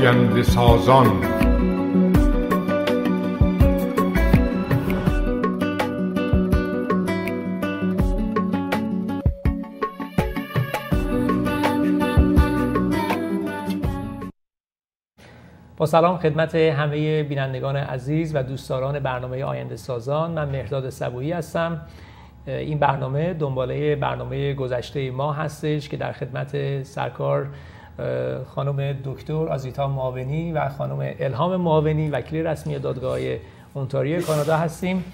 آینده سازان. با سلام خدمت همه بینندگان عزیز و دوستداران برنامه آینده سازان. من مهرداد صبوحی هستم. این برنامه دنباله برنامه گذشته ما هستش که در خدمت سرکار خانم دکتر آزیتا معاونی و خانم الهام معاونی وکیل رسمی دادگاه اونتاریو کانادا هستیم.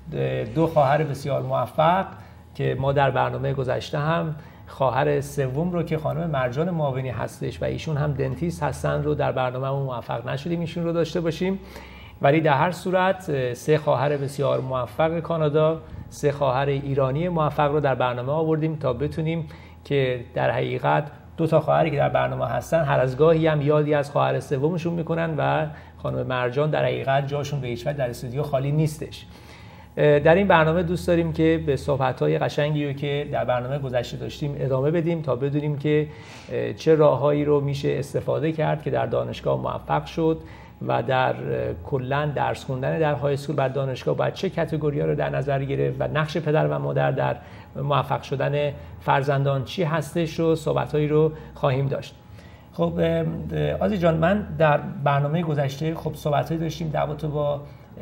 دو خواهر بسیار موفق که ما در برنامه گذشته هم خواهر سوم رو که خانم مرجان معاونی هستش و ایشون هم دنتیست هستن رو در برنامه موفق نشدیم ایشون رو داشته باشیم، ولی در هر صورت سه خواهر بسیار موفق کانادا، سه خواهر ایرانی موفق رو در برنامه آوردیم تا بتونیم که در حقیقت دو تا خواهری که در برنامه هستن هر از گاهی هم یادی از خواهر سومشون میکنن و خانم مرجان در حقیقت جاشون به هیچ وجه در استودیو خالی نیستش. در این برنامه دوست داریم که به صحبت‌های قشنگی رو که در برنامه گذشته داشتیم ادامه بدیم تا بدونیم که چه راههایی رو میشه استفاده کرد که در دانشگاه موفق شد و در کلاً درس خوندن در های اسکول و دانشگاه باید چه کاتگوری‌ها رو در نظر گرفت و نقش پدر و مادر در موفق شدن فرزندان چی هستش رو صحبت‌هایی رو خواهیم داشت. خب آزی جان، من در برنامه گذشته خب صحبت‌هایی داشتیم در رابطه با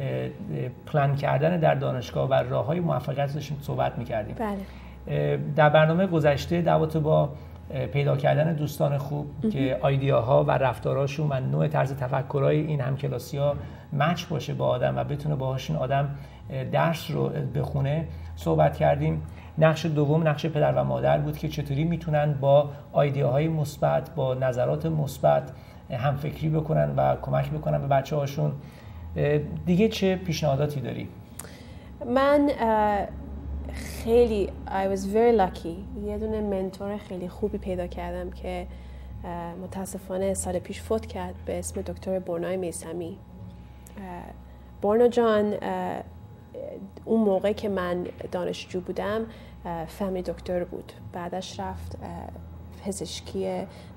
پلان کردن در دانشگاه و راه‌های موفقیت داشتیم صحبت می‌کردیم. بله. در برنامه گذشته در رابطه با پیدا کردن دوستان خوب که ایده‌ها و رفتاراشون و نوع طرز تفکرای این همکلاسی‌ها مچ باشه با آدم و بتونه باهاشون آدم درس رو بخونه صحبت کردیم. نقش دوم نقش پدر و مادر بود که چطوری میتونن با ایده‌های مثبت، با نظرات مثبت همفکری بکنن و کمک بکنن به بچه‌هاشون. دیگه چه پیشنهاداتی داری؟ من خیلی I was very lucky. یه دونه منتور خیلی خوبی پیدا کردم که متاسفانه سال پیش فوت کرد به اسم دکتر برنای میثمی. برنا جان اون موقع که من دانشجو بودم فامیلی دکتر بود، بعدش رفت پزشکی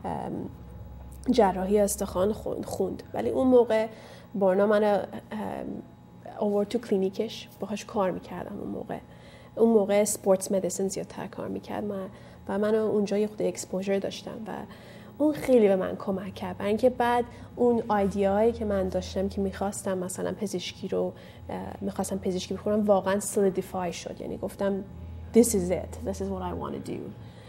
جراحی استخوان خوند، ولی اون موقع برنا من آورد تو کلینیکش، باهاش کار میکردم. اون موقع سپورتس مدیسن زیادتر کار میکرد و من اونجا یه خود اکسپوژر داشتم و اون خیلی به من کمک کرد، برای اینکه بعد اون ایده‌هایی که من داشتم که میخواستم مثلا پزشکی بخونم واقعا solidified شد. یعنی گفتم this is it, this is what I want to do.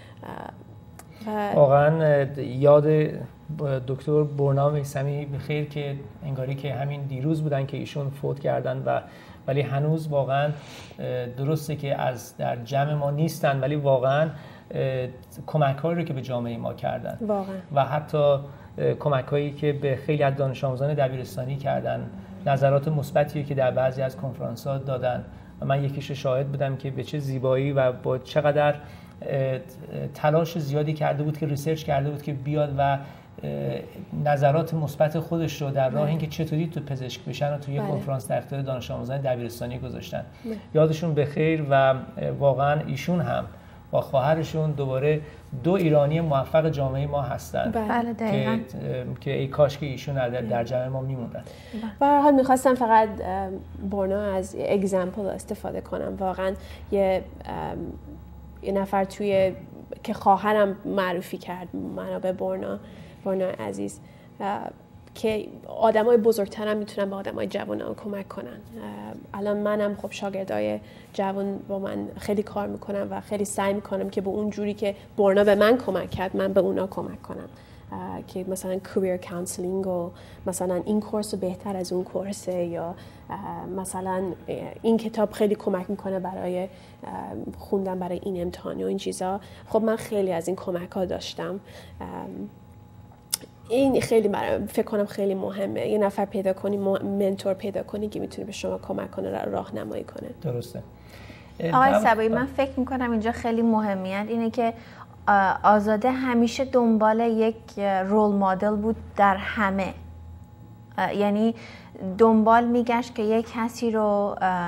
واقعا یاد دکتر برنا میثمی بخیر که انگاری که همین دیروز بودن که ایشون فوت کردن و ولی هنوز واقعا درسته که از در جمع ما نیستن، ولی واقعا کمک‌هایی رو که به جامعه ما کردن واقعا. و حتی کمک‌هایی که به خیلی از دانش آموزان دبیرستانی کردن، نظرات مثبتی که در بعضی از کنفرانس‌ها دادن و من یکیش شاهد بودم که به چه زیبایی و با چقدر تلاش زیادی کرده بود که ریسرچ کرده بود که بیاد و نظرات مثبت خودش رو در راه اینکه چطوری تو پزشک بشن و توی یه کنفرانس در اختیار دانش آموزان دبیرستانی گذاشتن. یادشون بخیر و واقعا ایشون هم با خواهرشون دوباره دو ایرانی موفق جامعه ما هستن. بله دقیقاً. که ای کاش که ایشون در جامعه ما میموندن. به هر حال میخواستم فقط برنا از اگزمپل استفاده کنم. واقعا یه نفر توی که خواهرم معرفی کرد منو به برنا عزیز که آدمای بزرگترم میتونن به آدمای جوانان کمک کنن. الان منم خب شاگردای جوان با من خیلی کار میکنم و خیلی سعی میکنم که به اون جوری که برنا به من کمک کرد من به اونا کمک کنم، که مثلا کاریر کانسلینگ و مثلا این کورس بهتر از اون کورسه، یا مثلا این کتاب خیلی کمک میکنه برای خوندن برای این امتحانی و این چیزا. خب من خیلی از این کمک ها داشتم. این خیلی فکر کنم خیلی مهمه یه نفر پیدا کنی، منتور پیدا کنی که میتونه به شما کمک کنه، راهنمایی کنه. درسته. آقای صبوحی، من فکر میکنم اینجا خیلی مهمیت اینه که آزاده همیشه دنبال یک رول مدل بود در همه، یعنی دنبال میگشت که یک کسی رو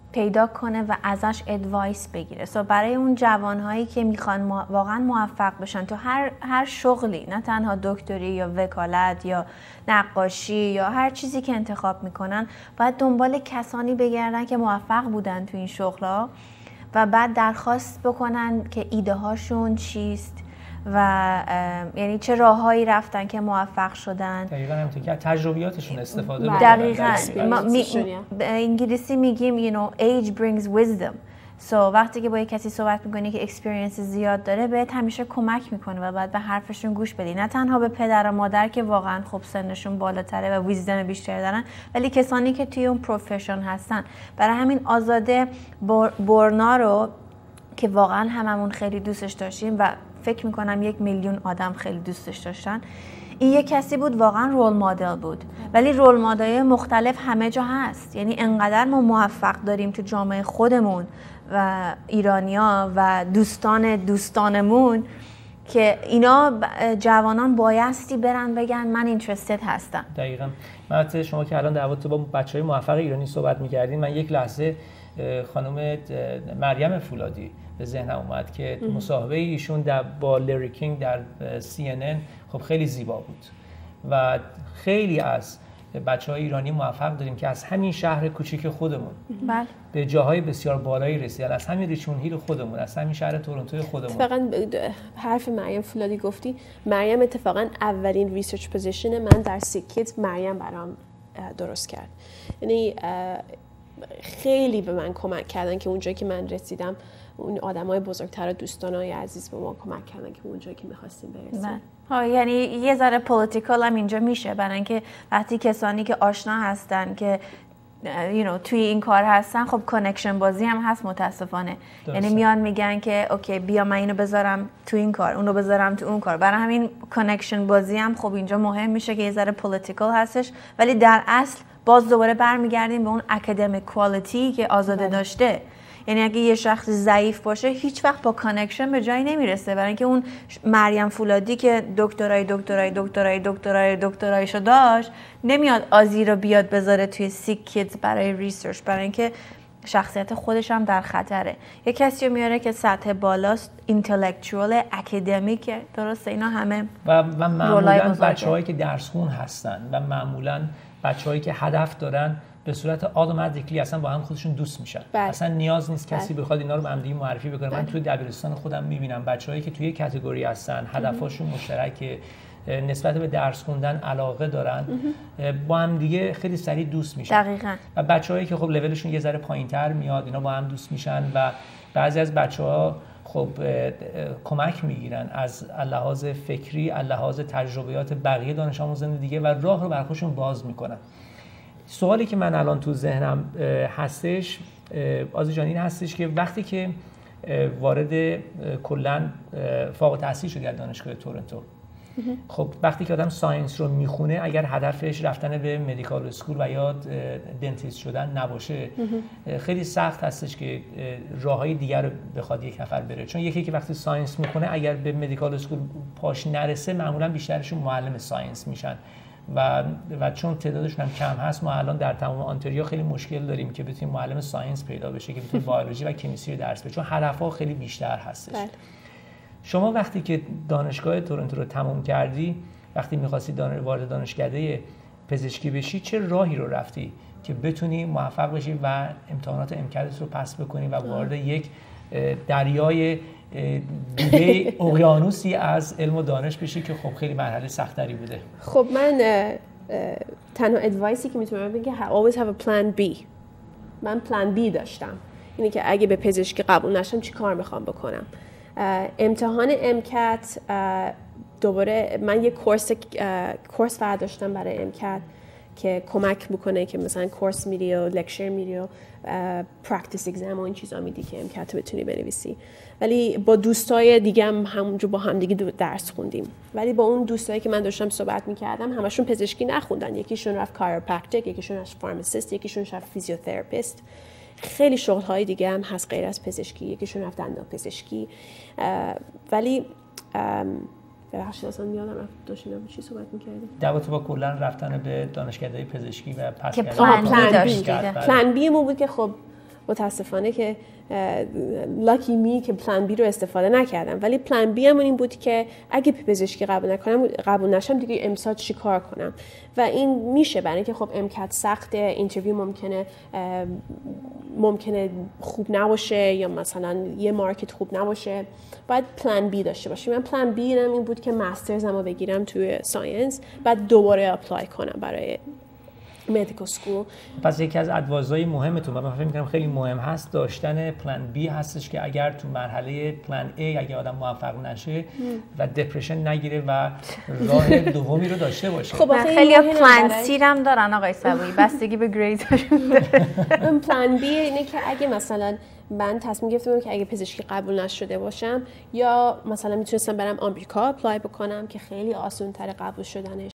پیدا کنه و ازش ادوایس بگیره. برای اون جوانهایی که میخوان واقعا موفق بشن تو هر شغلی، نه تنها دکتری یا وکالت یا نقاشی یا هر چیزی که انتخاب میکنن، باید دنبال کسانی بگردن که موفق بودن تو این شغلا و بعد درخواست بکنن که ایده هاشون چیست و یعنی چه راههایی رفتن که موفق شدن. دقیقاً همونطور که تجربیاتشون استفاده بکنن. دقیقاً به انگلیسی میگیم age brings wisdom. وقتی که با یک کسی صحبت میکنی که اکسپریانس زیاد داره، بهت همیشه کمک میکنه و بعد به حرفشون گوش بدی، نه تنها به پدر و مادر که واقعا خب سنشون بالاتره و ویزدم بیشتری دارن، ولی کسانی که توی اون پروفشن هستن. برای همین آزاده بورنا رو که واقعا هممون خیلی دوستش داشتیم و فکر میکنم 1 میلیون آدم خیلی دوستش داشتن، این یک کسی بود واقعا رول مدل بود. ولی رول مدل مختلف همه جا هست. یعنی انقدر ما موفق داریم تو جامعه خودمون و ایرانیا و دوستانمون که اینا جوانان بایستی برن بگن من اینترستد هستم. دقیقاً. البته شما که الان در رابطه با بچهای موفق ایرانی صحبت می‌کردین، من یک لحظه خانم مریم فولادی به ذهنم اومد که مصاحبه ایشون با لری کینگ در CNN خب خیلی زیبا بود و خیلی از بچه‌های ایرانی موفق داریم که از همین شهر کوچیک خودمون به جاهای بسیار بالایی رسیدن، از همین ریچموند هیل خودمون، از همین شهر تورنتو خودمون. اتفاقا حرف مریم فولادی گفتی، مریم اتفاقا اولین ریسرچ پوزیشن من در سیکیدز مریم برام درست کرد. یعنی خیلی به من کمک کردن که اونجایی که من رسیدم، اون آدمای بزرگتر و دوستانای عزیز به ما کمک کردن که اونجایی که می‌خواستیم برسیم. یعنی یه ذره پولیتیکال هم اینجا میشه، برای اینکه وقتی کسانی که آشنا هستن که توی این کار هستن، خب کانکشن بازی هم هست متاسفانه. یعنی میان میگن که اوکی بیا من اینو بذارم تو این کار، اونو بذارم تو اون کار. برای همین کانکشن بازی هم خب اینجا مهم میشه که یه ذره پولیتیکال هستش، ولی در اصل باز دوباره برمیگردیم به اون اکادمیک کوالیتی که آزاده داشته. یعنی اگه یه شخص ضعیف باشه هیچ وقت با کانکشن به جایی نمیرسه، برای اینکه اون مریم فولادی که دکترایشو داشت نمیاد آزی رو بیاد بذاره توی سیکیدز برای ریسرچ، برای اینکه شخصیت خودش هم در خطره. یه کسی رو میاره که سطح بالاست، اینتלקچوال، اکادمیک، درسته؟ اینا همه و معمولا بچه‌هایی که درس خون هستن و معمولا بچه‌هایی که هدف دارن به صورت اتوماتیکلی اصلا با هم خودشون دوست میشن. اصلا نیاز نیست کسی بخواد اینا رو به هم دیگه معرفی بکنه. من توی دبیرستان خودم میبینم بچه‌هایی که توی کاتگوری هستن، هدفشون مشترکه، نسبت به درس خوندن علاقه دارن، با هم دیگه خیلی سریع دوست میشن. دقیقاً. و بچه‌هایی که خب لولشون یه ذره پایین‌تر میاد، اینا با هم دوست میشن و بعضی از بچه‌ها خب کمک میگیرن از لحاظ فکری، از لحاظ تجربیات بقیه دانش آموزان دیگه و راه رو برای خودشون باز میکنن. سوالی که من الان تو ذهنم هستش آزی جان این هستش که وقتی که وارد کلاً فارغ التحصیل شدی از دانشگاه تورنتو، خب وقتی که آدم ساینس رو میخونه، اگر هدفش رفتن به مدیکال اسکول و یا دنتیست شدن نباشه، خیلی سخت هستش که راههای دیگر رو بخواد یک نفر بره. چون یکی که وقتی ساینس میخونه اگر به مدیکال اسکول پاش نرسه، معمولا بیشترشون معلم ساینس میشن و چون تعدادشون هم کم هست، ما الان در تمام آنتاریو خیلی مشکل داریم که بتونیم معلم ساینس پیدا بشه که بتونه بیولوژی و کمیستری درس بده، چون هدفها خیلی بیشتر هستش. شما وقتی که دانشگاه تورنتو رو تموم کردی، وقتی می‌خواستی وارد دانشکده پزشکی بشی، چه راهی رو رفتی که بتونی موفق بشی و امتحانات امکدس رو پس بکنی و وارد یک دریای دیگه اقیانوسی از علم و دانش بشی که خب خیلی مرحله سختری بوده؟ خب من تنها ادوایسی که میتونم بگم always have a plan B. من پلان بی داشتم، اینه که اگه به پزشکی قبول نشم چی کار میخوام بکنم. امتحان امکت دوباره من یه کورس برداشتم برای امکت که کمک میکنه که مثلا کورس میری و لکچر میری و پرکتیس اگزم و این چیزا میدی که امکت رو بتونی بنویسی. ولی با دوستای دیگه هم همونجور با هم دیگه درس خوندیم، ولی با اون دوستایی که من داشتم صحبت میکردم همشون پزشکی نخوندن. یکیشون رفت کایروپرکتیک، یکیشون رفت فارماسیست، یکیشون رفت فیزیوتراپیست. خیلی شغل‌های دیگه هم هست غیر از پزشکی، یکیشون رفت دندانپزشکی. ولی بخشید اصلا یادم رفت داشتیم چی صحبت می‌کردیم در رابطه با کلاً رفتن به دانشکده پزشکی و پس که پلان بی داشتید. پلان بی مون بود که خب متاسفانه که لاکی می که پلان بی رو استفاده نکردم، ولی پلان بی هم این بود که اگه پزشکی قبول نشم دیگه امسال چی کار کنم. و این میشه برای اینکه خب امکان سخته، اینترویو ممکنه خوب نباشه یا مثلا یه مارکت خوب نباشه، باید پلان بی داشته باشیم. من پلان بی این بود که مسترزمو بگیرم توی ساینس، بعد دوباره اپلای کنم برای مدیکال سکول. پس یکی از ادوایزهای مهمتون و من فکر می‌کنم خیلی مهم هست داشتن پلان بی هستش که اگر تو مرحله پلان ای اگه آدم موفق نشه و دپرشن نگیره و راه دومی رو داشته باشه. خب خیلی پلان سی هم دارن آقای صبوحی، بستگی به گریدشون داره. پلان بی اینه که اگه مثلا من تصمیم گرفتم که اگه پزشکی قبول نشده باشم یا مثلا میتونستم برم آمریکا اپلای بکنم که خیلی آسان‌تر قبول شدنش.